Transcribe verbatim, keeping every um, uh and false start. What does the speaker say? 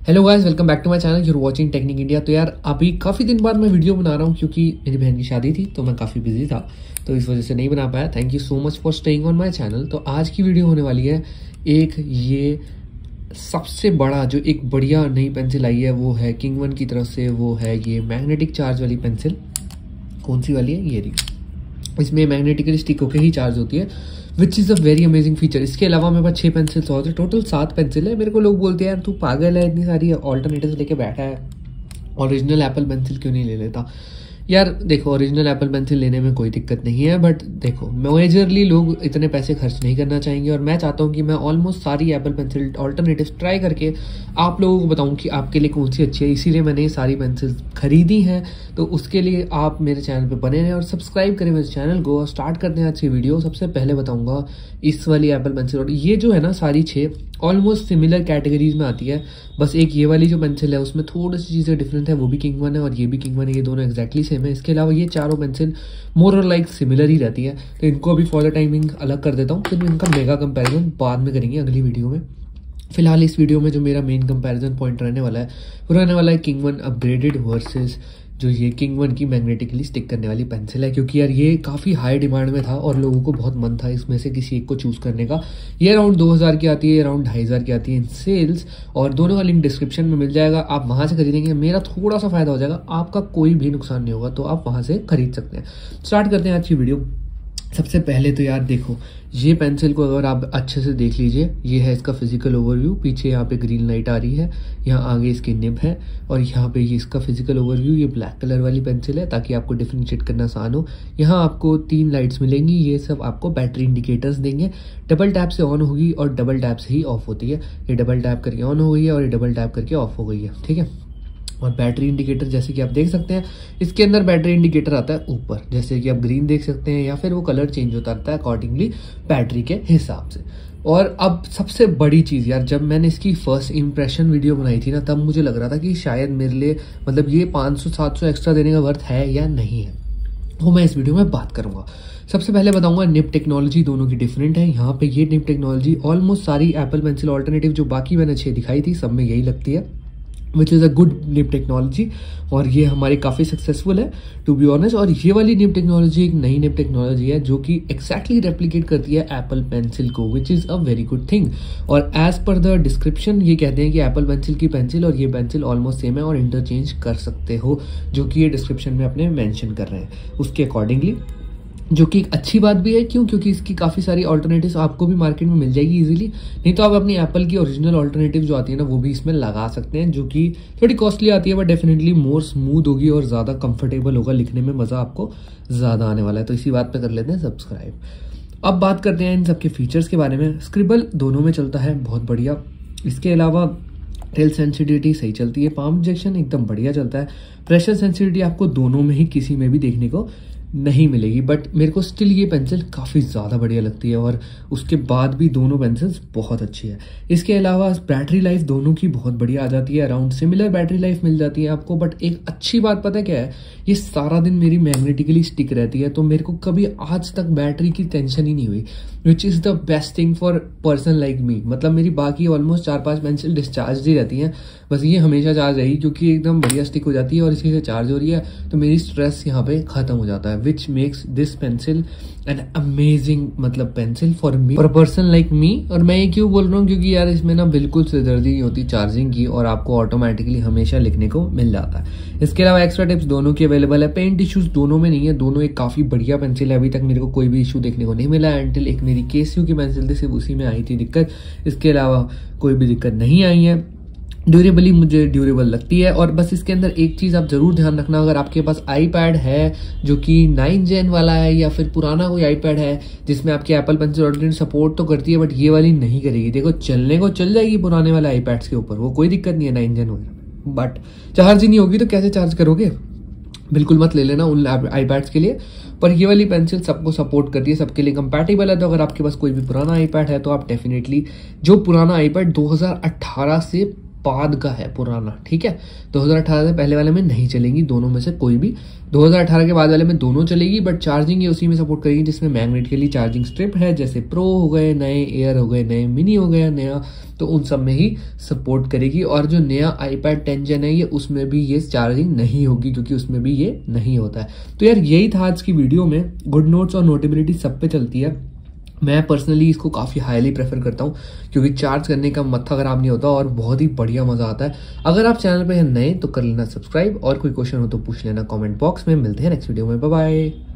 Hello guys, welcome back to my channel. You're watching technique India. तो यार अभी काफ़ी दिन बाद मैं वीडियो बना रहा हूँ क्योंकि मेरी बहन की शादी थी तो मैं काफ़ी बिजी था, तो इस वजह से नहीं बना पाया। Thank you so much for staying on my channel. तो आज की वीडियो होने वाली है एक ये सबसे बड़ा जो एक बढ़िया नई पेंसिल आई है वो है किंग वन की तरफ से। वो है ये मैग्नेटिक चार्ज वाली पेंसिल। कौन सी वाली है? ये रही। इसमें मैग्नेटिकली स्टिक होकर ही चार्ज होती है, which is a very amazing feature. इसके अलावा मेरे पास छः पेंसिल्स और थे, टोटल सात पेंसिल है। मेरे को लोग बोलते हैं यार तू पागल है, इतनी सारी ऑल्टरनेटिव्स लेके बैठा है, ओरिजिनल एप्पल पेंसिल क्यों नहीं ले लेता? यार देखो, ओरिजिनल एप्पल पेंसिल लेने में कोई दिक्कत नहीं है, बट देखो मेजरली लोग इतने पैसे खर्च नहीं करना चाहेंगे और मैं चाहता हूँ कि मैं ऑलमोस्ट सारी एप्पल पेंसिल ऑल्टरनेटिव्स ट्राई करके आप लोगों को बताऊँ कि आपके लिए कौन सी अच्छी है। इसीलिए मैंने ये सारी पेंसिल्स खरीदी हैं। तो उसके लिए आप मेरे चैनल पे बने रहें और सब्सक्राइब करें मेरे चैनल को। और स्टार्ट करते हैं आज की वीडियो। सबसे पहले बताऊँगा इस वाली एप्पल पेंसिल, और ये जो है ना सारी छः ऑलमोस्ट सिमिलर कैटेगरीज में आती है। बस एक ये वाली जो पेंसिल है उसमें थोड़ी सी चीज़ें डिफरेंट है, वो भी किंग वन है और ये भी किंग वन है। ये दोनों एक्जैक्टली सेम है। इसके अलावा ये चारों पेंसिल मोर और लाइक सिमिलर ही रहती है। तो इनको अभी फॉर द टाइमिंग अलग कर देता हूँ, फिर इनका मेगा कंपैरिजन बाद में करेंगे अगली वीडियो में। फिलहाल इस वीडियो में जो मेरा मेन कंपैरिजन पॉइंट रहने वाला है वो रहने वाला है किंग वन अपग्रेडेड वर्सेस जो ये किंग वन की मैग्नेटिकली स्टिक करने वाली पेंसिल है। क्योंकि यार ये काफ़ी हाई डिमांड में था और लोगों को बहुत मन था इसमें से किसी एक को चूज़ करने का। ये अराउंड दो हज़ार की आती है, अराउंड ढाई हज़ार की आती है इन सेल्स, और दोनों का लिंक डिस्क्रिप्शन में मिल जाएगा। आप वहाँ से खरीदेंगे, मेरा थोड़ा सा फायदा हो जाएगा, आपका कोई भी नुकसान नहीं होगा, तो आप वहाँ से खरीद सकते हैं। स्टार्ट करते हैं आज की वीडियो। सबसे पहले तो यार देखो, ये पेंसिल को अगर आप अच्छे से देख लीजिए, ये है इसका फिजिकल ओवरव्यू। पीछे यहाँ पे ग्रीन लाइट आ रही है, यहाँ आगे इसकी निब है और यहाँ पे ये इसका फिजिकल ओवरव्यू। ये ब्लैक कलर वाली पेंसिल है ताकि आपको डिफरेंशिएट करना आसान हो। यहाँ आपको तीन लाइट्स मिलेंगी, ये सब आपको बैटरी इंडिकेटर्स देंगे। डबल टैप से ऑन होगी और डबल टैप से ही ऑफ होती है। ये डबल टैप करके ऑन हो गई है और ये डबल टैप करके ऑफ हो गई है, ठीक है। और बैटरी इंडिकेटर जैसे कि आप देख सकते हैं, इसके अंदर बैटरी इंडिकेटर आता है ऊपर, जैसे कि आप ग्रीन देख सकते हैं, या फिर वो कलर चेंज होता रहता है अकॉर्डिंगली बैटरी के हिसाब से। और अब सबसे बड़ी चीज़ यार, जब मैंने इसकी फर्स्ट इंप्रेशन वीडियो बनाई थी ना, तब मुझे लग रहा था कि शायद मेरे लिए मतलब ये पाँच सौ सात सौ एक्स्ट्रा देने का वर्थ है या नहीं है, वो मैं इस वीडियो में बात करूंगा। सबसे पहले बताऊंगा निब टेक्नोलॉजी दोनों की डिफरेंट है। यहाँ पे ये निब टेक्नोलॉजी ऑलमोस्ट सारी एप्पल पेंसिल ऑल्टरनेटिव जो बाकी मैंने छः दिखाई थी सब में यही लगती है, which is a good nib technology, और ये हमारी काफ़ी सक्सेसफुल है टू बी ऑनेस्ट। और ये वाली निब टेक्नोलॉजी एक नई निब टेक्नोलॉजी है जो कि एक्जैक्टली रेप्लिकेट करती है एप्पल पेंसिल को, which is a very good thing. और एज पर द डिस्क्रिप्शन ये कहते हैं कि एप्पल पेंसिल की पेंसिल और ये पेंसिल ऑलमोस्ट सेम है और इंटरचेंज कर सकते हो, जो कि ये डिस्क्रिप्शन में अपने मेंशन कर रहे हैं उसके अकॉर्डिंगली, जो कि एक अच्छी बात भी है। क्यों? क्योंकि इसकी काफ़ी सारी ऑल्टरनेटिव्स आपको भी मार्केट में मिल जाएगी इजीली। नहीं तो आप अपनी एप्पल की ओरिजिनल ऑल्टरनेटिव जो आती है ना वो भी इसमें लगा सकते हैं, जो कि थोड़ी कॉस्टली आती है बट डेफिनेटली मोर स्मूथ होगी और ज़्यादा कंफर्टेबल होगा, लिखने में मज़ा आपको ज़्यादा आने वाला है। तो इसी बात पे कर लेते हैं सब्सक्राइब। अब बात करते हैं इन सब के फीचर्स के बारे में। स्क्रिबल दोनों में चलता है बहुत बढ़िया। इसके अलावा टेल सेंसिटिविटी सही चलती है, पाम इंजेक्शन एकदम बढ़िया चलता है। प्रेशर सेंसिटिविटी आपको दोनों में ही किसी में भी देखने को नहीं मिलेगी, बट मेरे को स्टिल ये पेंसिल काफ़ी ज़्यादा बढ़िया लगती है और उसके बाद भी दोनों पेंसिल्स बहुत अच्छी है। इसके अलावा बैटरी लाइफ दोनों की बहुत बढ़िया आ जाती है, अराउंड सिमिलर बैटरी लाइफ मिल जाती है आपको। बट एक अच्छी बात पता है क्या है, ये सारा दिन मेरी मैग्नेटिकली स्टिक रहती है, तो मेरे को कभी आज तक बैटरी की टेंशन ही नहीं हुई, which is the best thing for person like me. मतलब मेरी बाकी ऑलमोस्ट चार पाँच पेंसिल डिस्चार्ज ही रहती हैं, बस ये हमेशा चार्ज रहेगी क्योंकि एकदम बढ़िया स्टिक हो जाती है और इसी से चार्ज हो रही है, तो मेरी स्ट्रेस यहाँ पे खत्म हो जाता है, which makes this pencil an amazing मतलब pencil for me, for a person like me. और मैं ये क्यों बोल रहा हूँ, क्योंकि यार इसमें ना बिल्कुल सिरदर्दी नहीं होती चार्जिंग की और आपको ऑटोमेटिकली हमेशा लिखने को मिल जाता है। इसके अलावा एक्स्ट्रा टिप्स दोनों की अवेलेबल है। पेंट इश्यूज दोनों में नहीं है, दोनों एक काफ़ी बढ़िया पेंसिल है। अभी तक मेरे को कोई भी इशू देखने को नहीं मिला है, एंटिल एक मेरी केसीयू की पेंसिल थी, सिर्फ उसी में आई थी दिक्कत। इसके अलावा कोई भी दिक्कत नहीं आई है। ड्यूरेबली मुझे ड्यूरेबल लगती है। और बस इसके अंदर एक चीज़ आप जरूर ध्यान रखना, अगर आपके पास आईपैड है जो कि नाइन जेन वाला है या फिर पुराना कोई आईपैड है जिसमें आपकी एप्पल पेंसिल ऑलरेडी सपोर्ट तो करती है बट ये वाली नहीं करेगी। देखो चलने को चल जाएगी पुराने वाले आईपैड्स के ऊपर, वो कोई दिक्कत नहीं है नाइन जेन वगैरह, बट चार्ज ही नहीं होगी तो कैसे चार्ज करोगे? बिल्कुल मत ले लेना उन आईपैड्स के लिए। पर ये वाली पेंसिल सबको सपोर्ट करती है, सबके लिए कंपैटिबल है। तो अगर आपके पास कोई भी पुराना आईपैड है तो आप डेफिनेटली जो पुराना आईपैड दो हज़ार अठारह से बाद का है, पुराना, ठीक है। दो हज़ार अठारह से पहले वाले में नहीं चलेगी, दोनों में से कोई भी। दो हज़ार अठारह के बाद वाले में दोनों चलेगी, बट चार्जिंग ये उसी में सपोर्ट करेगी जिसमें मैग्नेट के लिए चार्जिंग स्ट्रिप है, जैसे प्रो हो गए नए, एयर हो गए नए, मिनी हो गया नया, तो उन सब में ही सपोर्ट करेगी। और जो नया आईपैड टेन जेन है ये, उसमें भी ये चार्जिंग नहीं होगी, क्योंकि उसमें भी ये नहीं होता है। तो यार यही था आज की वीडियो में। गुड नोट्स और नोटेबिलिटी सब पे चलती है। मैं पर्सनली इसको काफ़ी हाईली प्रेफर करता हूँ, क्योंकि चार्ज करने का मत्था खराब नहीं होता और बहुत ही बढ़िया मज़ा आता है। अगर आप चैनल पे हैं नए तो कर लेना सब्सक्राइब, और कोई क्वेश्चन हो तो पूछ लेना कमेंट बॉक्स में। मिलते हैं नेक्स्ट वीडियो में, बाय बाय।